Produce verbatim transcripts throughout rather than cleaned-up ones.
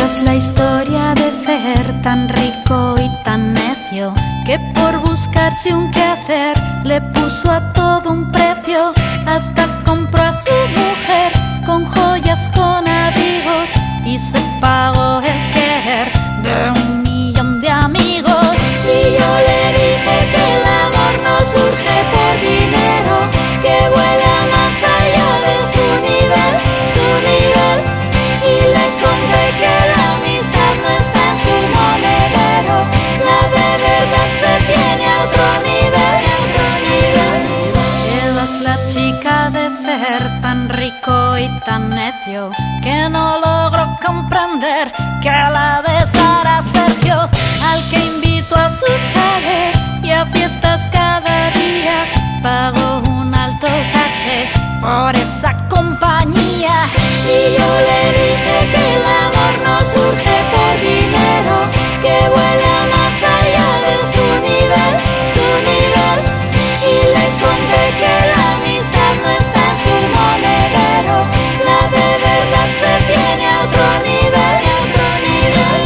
Es la historia de Fer, tan rico y tan necio, que por buscarse un quehacer le puso a todo un precio, hasta compró a su mujer con joyas, con abrigos, y se pagó el querer de un millón de amigos. Y yo le dije que el amor no surge por dinero, que vuela más allá de su nivel, su nivel. Y le conté que la amistad no está en su monedero, la de verdad se tiene a otro nivel, a otro nivel. Eras la chica de Fer, tan rico y tan necio, que no logró comprender que la besara Sergio, al que invitó a su chalet y a fiestas cada día, pagó un alto caché por esa compañía. Y yo le dije que el amor no surge por dinero, que vuela más allá de su nivel, su nivel. Y le conté que la amistad no está en su monedero, la de verdad se tiene a otro nivel, a otro nivel.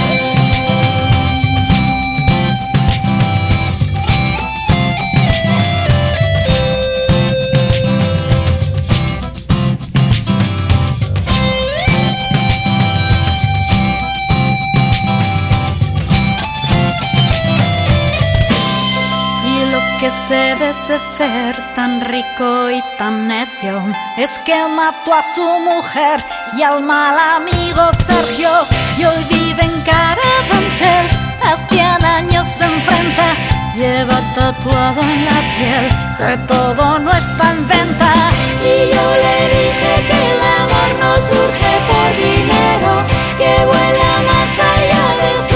Que sé de ese Fer, tan rico y tan necio, es que mató a su mujer y al mal amigo Sergio, y hoy vive en Carabanchel, a cien años se enfrenta, lleva tatuado en la piel que todo no está en venta. Y yo le dije que el amor no surge por dinero, que vuela más allá de su